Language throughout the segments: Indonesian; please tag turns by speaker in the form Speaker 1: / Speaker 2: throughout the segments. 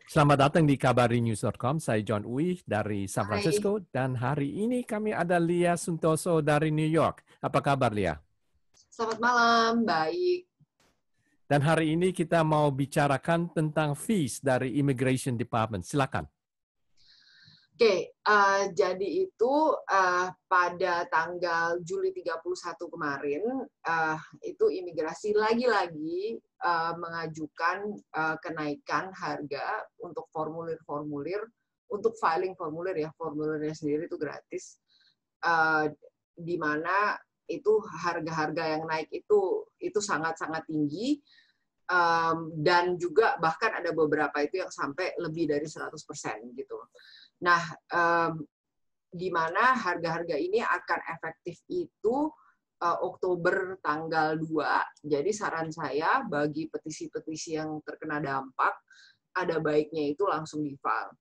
Speaker 1: Selamat datang di kabarinews.com. Saya John Uy dari San
Speaker 2: Hai,
Speaker 1: Francisco dan hari ini kami ada Lia Suntoso dari New York. Apa kabar, Lia?
Speaker 2: selamat malam. Baik.
Speaker 1: Dan hari ini kita mau bicarakan tentang fees dari Immigration Department. Silakan.
Speaker 2: Oke, jadi itu pada tanggal Juli 31 kemarin, itu imigrasi lagi-lagi mengajukan kenaikan harga untuk formulir-formulir, untuk filing formulir ya, formulirnya sendiri itu gratis, eh, di mana itu harga-harga yang naik itu sangat-sangat tinggi. Dan juga bahkan ada beberapa itu yang sampai lebih dari 100% gitu. Nah, di mana harga-harga ini akan efektif itu Oktober tanggal 2. Jadi saran saya bagi petisi-petisi yang terkena dampak, ada baiknya itu langsung di-file.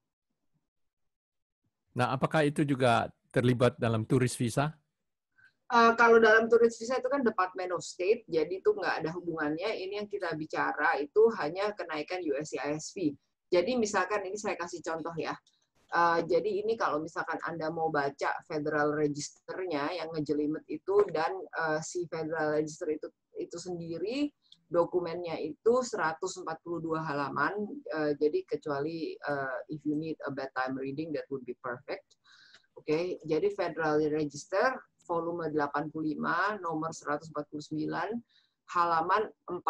Speaker 1: Nah, apakah itu juga terlibat dalam turis visa?
Speaker 2: Kalau dalam turis visa itu kan Department of State, jadi itu nggak ada hubungannya. Ini yang kita bicara itu hanya kenaikan USCIS fee. Jadi misalkan ini saya kasih contoh ya. Jadi ini kalau misalkan Anda mau baca Federal Register-nya yang ngejelimet itu dan si Federal Register itu sendiri dokumennya itu 142 halaman. Jadi kecuali if you need a bedtime reading that would be perfect. Oke, jadi Federal Register volume 85 nomor 149 halaman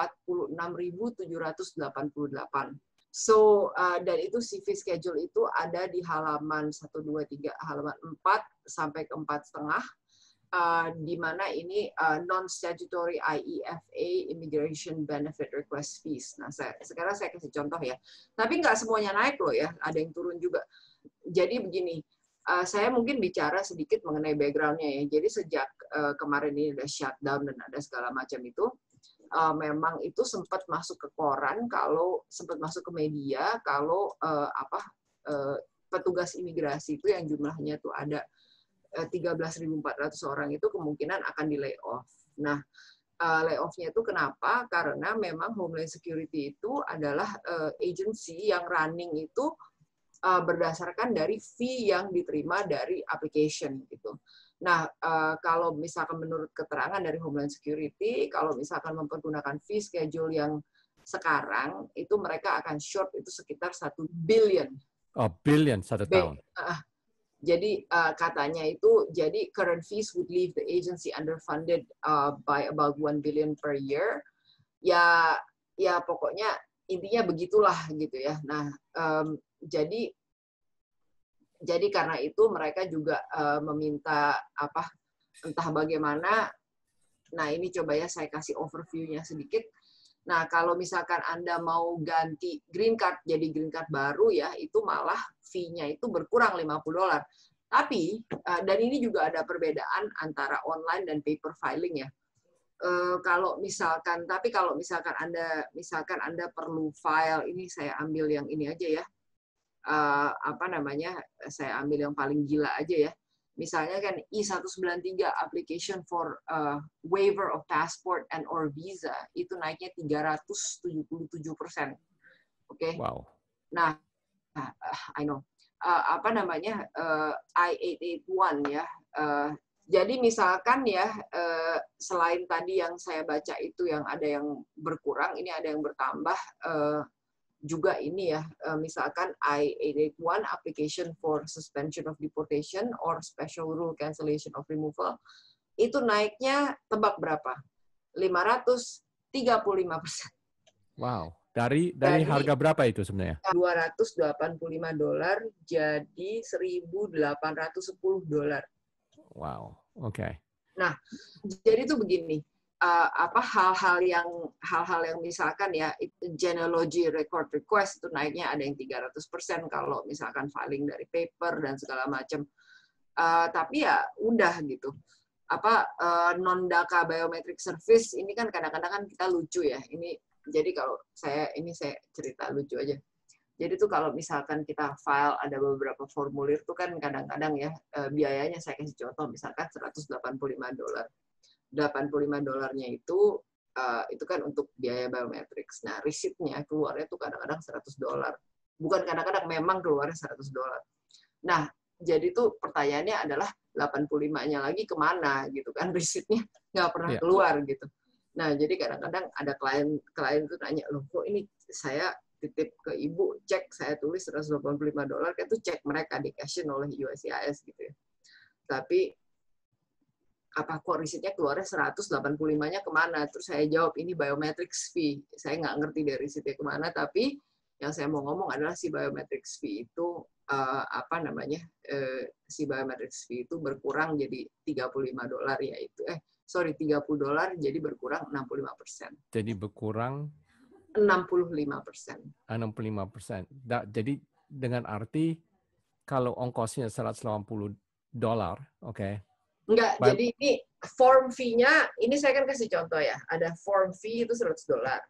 Speaker 2: 46.788. So, dan itu CV schedule itu ada di halaman 1, 2, 3, halaman 4 sampai ke 4,5, di mana ini non-statutory IEFA Immigration Benefit Request Fees. Nah, sekarang saya kasih contoh ya. Tapi nggak semuanya naik loh ya, ada yang turun juga. Jadi begini, saya mungkin bicara sedikit mengenai background-nya ya. Jadi sejak kemarin ini ada shutdown dan ada segala macam itu, memang itu sempat masuk ke koran, kalau sempat masuk ke media, kalau petugas imigrasi itu yang jumlahnya tuh ada 13.400 orang itu kemungkinan akan di layoff. Nah, layoff-nya itu kenapa? Karena memang Homeland Security itu adalah agency yang running itu berdasarkan dari fee yang diterima dari application gitu. Nah, kalau misalkan menurut keterangan dari Homeland Security, kalau misalkan mempergunakan fee schedule yang sekarang, itu mereka akan short itu sekitar 1 billion.
Speaker 1: Oh, billion satu tahun.
Speaker 2: Jadi katanya itu, jadi current fees would leave the agency underfunded by about 1 billion per year. Ya pokoknya intinya begitulah gitu ya. Nah, jadi karena itu mereka juga meminta entah bagaimana. Nah, ini coba ya saya kasih overview-nya sedikit. Nah, kalau misalkan Anda mau ganti green card jadi green card baru ya, itu malah fee-nya itu berkurang $50. Tapi dan ini juga ada perbedaan antara online dan paper filing ya. Kalau misalkan Anda perlu file, ini saya ambil yang ini aja ya. Saya ambil yang paling gila aja ya. Misalnya kan I-193 application for waiver of passport and or visa itu naiknya 377%. Oke.
Speaker 1: Wow.
Speaker 2: Nah, I know. I-881 ya. Jadi misalkan ya, selain tadi yang saya baca itu yang ada yang berkurang, ini ada yang bertambah. Juga ini ya, misalkan I-881 application for suspension of deportation or special rule cancellation of removal, itu naiknya tebak berapa? 535%.
Speaker 1: Wow. Dari harga berapa itu sebenarnya?
Speaker 2: $285 jadi $1.810.
Speaker 1: Wow. Oke. Okay.
Speaker 2: Nah, jadi itu begini. Hal-hal yang misalkan ya genealogy record request itu naiknya ada yang 300% kalau misalkan filing dari paper dan segala macam. Tapi ya udah gitu. Non-DACA biometric service ini kan kadang-kadang kan kita lucu ya. Ini jadi kalau saya cerita lucu aja. Jadi tuh kalau misalkan kita file ada beberapa formulir tuh kan kadang-kadang ya biayanya saya kasih contoh misalkan $185. $85-nya itu kan untuk biaya biometrics. Nah, receipt-nya keluarnya tuh kadang-kadang $100. Bukan kadang-kadang, memang keluar $100. Nah, jadi tuh pertanyaannya adalah 85-nya lagi kemana gitu kan, resitnya nggak pernah
Speaker 1: Iya.
Speaker 2: keluar gitu. Nah, jadi kadang-kadang ada klien itu nanya, loh kok ini saya titip ke ibu, cek saya tulis $185, kan itu cek mereka di cashin oleh USCIS gitu ya. Tapi apa kok resitnya keluarnya 185-nya kemana? Terus saya jawab, ini biometrics fee. Saya nggak ngerti dari resitnya kemana, tapi yang saya mau ngomong adalah si biometrics fee itu si biometrics fee itu berkurang jadi $35 yaitu $30 jadi berkurang 65%.
Speaker 1: Jadi berkurang
Speaker 2: 65%.
Speaker 1: 65%. Jadi dengan arti kalau ongkosnya $180, oke.
Speaker 2: Enggak, jadi ini form fee-nya, ini saya kan kasih contoh ya, ada form fee itu $100.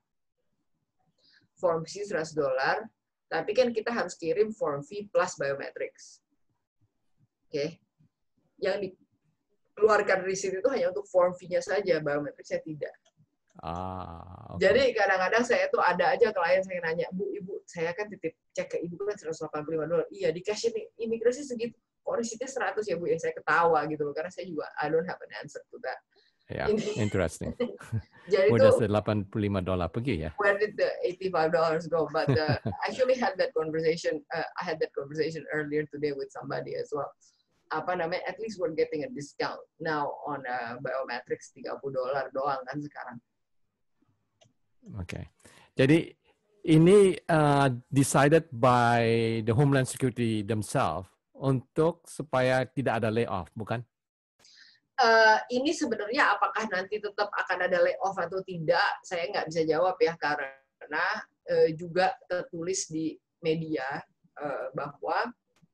Speaker 2: Form fee $100, tapi kan kita harus kirim form fee plus biometrics. Oke. Yang dikeluarkan receipt itu hanya untuk form fee-nya saja, biometricsnya tidak.
Speaker 1: Okay.
Speaker 2: Jadi kadang-kadang saya tuh ada aja klien saya nanya, Bu, Ibu, saya kan titip cek ke Ibu kan $185. Iya, di cash ini imigrasi segitu. Kok resitnya 100 ya, Bu? Ya saya ketawa gitu loh, karena saya juga I don't have an answer to that.
Speaker 1: Yeah, interesting.
Speaker 2: Jadi
Speaker 1: Udah
Speaker 2: tuh
Speaker 1: $85 pergi ya?
Speaker 2: where did the $85 go? But I actually had that conversation. I had that conversation earlier today with somebody as well. At least we're getting a discount now on biometrics $30 doang kan sekarang.
Speaker 1: Oke. Jadi ini decided by the Homeland Security themselves untuk supaya tidak ada layoff, bukan?
Speaker 2: Ini sebenarnya apakah nanti tetap akan ada layoff atau tidak, saya nggak bisa jawab ya, karena juga tertulis di media bahwa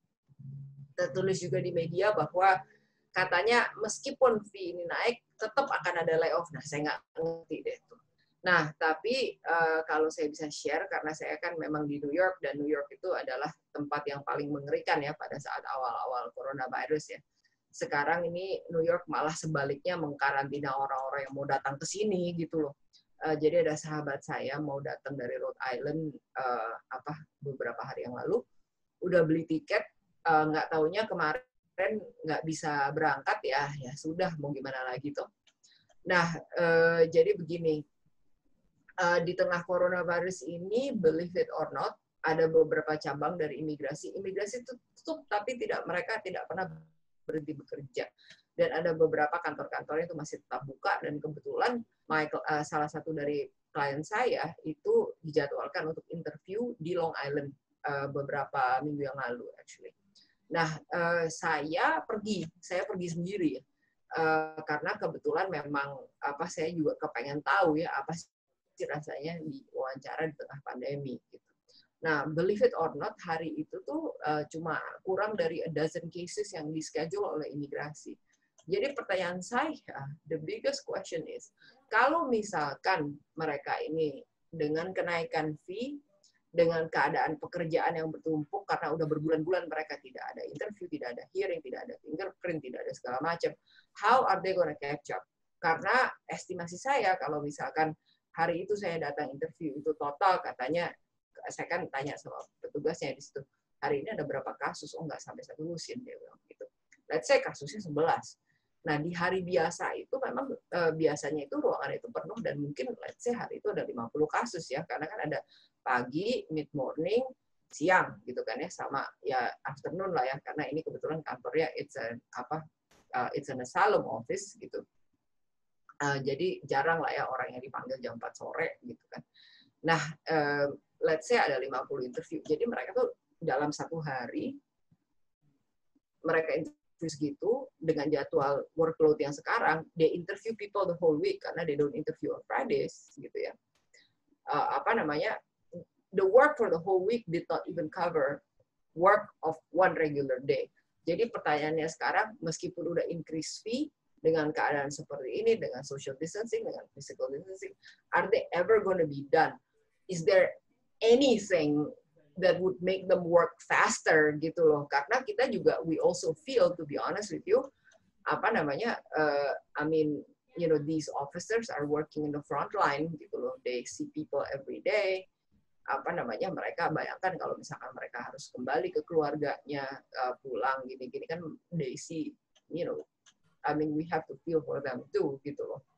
Speaker 2: katanya meskipun fee ini naik, tetap akan ada layoff. Nah, saya nggak ngerti deh itu. Nah, tapi kalau saya bisa share, karena saya kan memang di New York, dan New York itu adalah tempat yang paling mengerikan ya pada saat awal-awal coronavirus ya. Sekarang ini New York malah sebaliknya mengkarantina orang-orang yang mau datang ke sini gitu loh. Jadi ada sahabat saya mau datang dari Rhode Island beberapa hari yang lalu, udah beli tiket, nggak taunya kemarin nggak bisa berangkat ya sudah mau gimana lagi tuh. Nah, jadi begini, di tengah coronavirus ini, believe it or not, ada beberapa cabang dari imigrasi tutup, tapi mereka tidak pernah berhenti bekerja. Dan ada beberapa kantor-kantor itu masih tetap buka, dan kebetulan salah satu dari klien saya itu dijadwalkan untuk interview di Long Island beberapa minggu yang lalu actually. Nah, saya pergi sendiri ya. Karena kebetulan memang saya juga kepengen tahu ya apa sih rasanya diwawancara di tengah pandemi gitu. Nah, believe it or not, hari itu tuh cuma kurang dari a dozen cases yang di-schedule oleh imigrasi. Jadi pertanyaan saya, the biggest question is, kalau misalkan mereka ini dengan kenaikan fee, dengan keadaan pekerjaan yang bertumpuk, karena udah berbulan-bulan mereka tidak ada interview, tidak ada hearing, tidak ada fingerprint, tidak ada segala macam, how are they gonna catch up? Karena estimasi saya, kalau misalkan hari itu saya datang interview, itu total katanya, saya kan tanya sama petugasnya di situ, hari ini ada berapa kasus? Oh, nggak sampai 1 lusin, dia bilang gitu. Let's say kasusnya 11. Nah, di hari biasa itu memang biasanya itu ruangan itu penuh, dan mungkin let's say hari itu ada 50 kasus ya, karena kan ada pagi, mid morning, siang gitu kan ya, sama ya afternoon lah ya, karena ini kebetulan kantornya it's an asylum office gitu. Jadi jarang lah ya orang yang dipanggil jam 4 sore gitu kan. Nah, let's say ada 50 interview. Jadi mereka tuh dalam satu hari, mereka interview segitu, dengan jadwal workload yang sekarang, they interview people the whole week, karena they don't interview on Fridays, gitu ya. The work for the whole week did not even cover work of one regular day. Jadi pertanyaannya sekarang, meskipun udah increase fee, dengan keadaan seperti ini, dengan social distancing, dengan physical distancing, are they ever going to be done? Is there anything that would make them work faster gitu loh? Karena kita juga, we also feel, to be honest with you, these officers are working in the front line gitu loh. They see people every day. mereka bayangkan kalau misalkan mereka harus kembali ke keluarganya, pulang gini-gini kan, they see, we have to feel for them too gitu loh.